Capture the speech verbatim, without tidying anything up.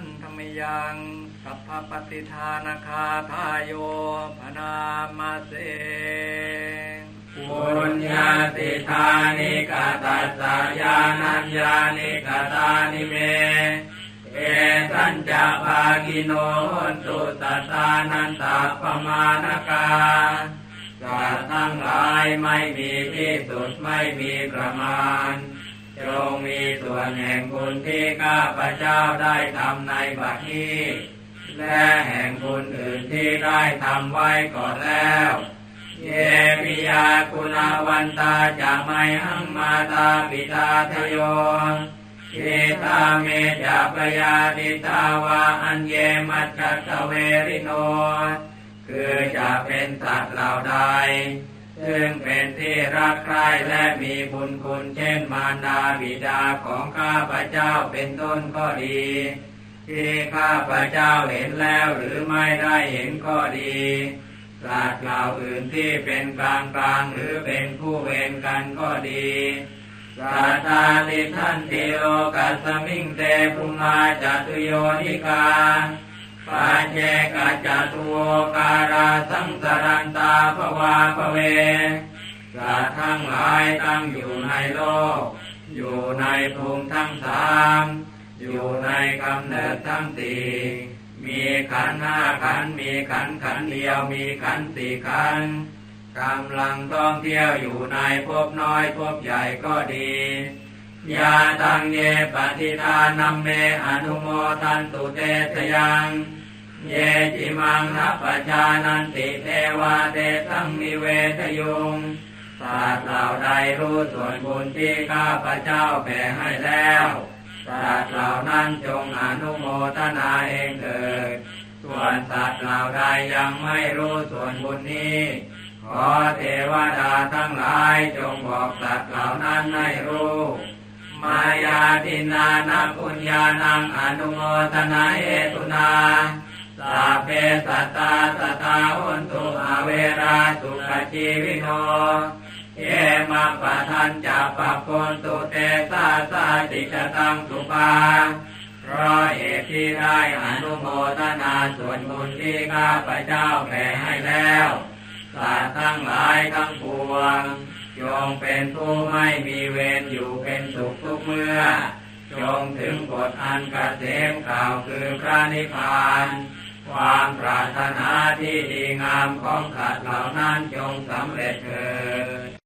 นธรรมยังสัพพปฏิทานคาทายโยพนามาเสปุญญาติธานิกาตัสสะญาณัญญานิกตานิเมเอตัญจะภากิโนหนตุสัตตานันตปมาณกาสัตว์ทั้งหลายไม่มีที่สุดไม่มีประมาณจงมีส่วนแห่งบุญที่ข้าพเจ้าได้ทำในบัดนี้และแห่งบุญอื่นที่ได้ทำไว้ก่อนแล้วเยปิยาคุณาวันตาจะไม่หังมาตาปิตาทโยทิตาเมจะปยาติตาวาอันเยมัจจตเวริโนคือจะเป็นสัตว์เหล่าใดซึ่งเป็นที่รักใคร่และมีบุญคุณเช่นมารดาบิดาของข้าพเจ้าเป็นต้นก็ดีที่ข้าพเจ้าเห็นแล้วหรือไม่ได้เห็นก็ดีสัตว์เหล่าอื่นที่เป็นกลางกลางหรือเป็นคู่เวรกันก็ดีสัตตาติทันติโลกัสสมิงเตปุมาจตุโยนิกาปัจเจกจตุโวการาสังสารันตาภวาภเวสัตว์ทั้งหลายตั้งอยู่ในโลกอยู่ในภูมิทั้งสามอยู่ในกำเนิดทั้งสี่มีขันธ์ห้าขันธ์มีขันธ์ขันธ์เดียวมีขันธ์สี่ขันธ์กำลังท่องเที่ยวอยู่ในภพน้อยภพใหญ่ก็ดียาตังเยปฏิทานัมเมอนุโมทันตุเตชยังเยจิมังนัปปชานันติเทวาเตสังนิเวทยุงสัตว์เหล่าใดรู้ส่วนบุญที่ข้าพเจ้าแผ่ให้แล้วสัตว์เหล่านั้นจงอนุโมทนาเองเถิดส่วนสัตว์เหล่าใดยังไม่รู้ส่วนบุญนี้ขอเทวดาทั้งหลายจงบอกสัตว์เหล่านั้นให้รู้มายาทินานาปุญญานังอนุโมทนาเหตุนาสัพเพสัตตาสัตตาหุนตุอเวราสุขชีวิโนเยมาปะทันจะปะปนตุเตสาสาติจตังสุปาเพราะเหตุที่ได้อนุโมทนาส่วนบุญที่ข้าพเจ้าแผ่ให้แล้วสัตว์ทั้งหลายทั้งปวงจงเป็นผู้ไม่มีเวรอยู่เป็นสุขทุกเมื่อจงถึงกฎอันเกษมกล่าวคือพระนิพพานความปรารถนาที่ดีงามของสัตว์เหล่านั้นจงสำเร็จเถิด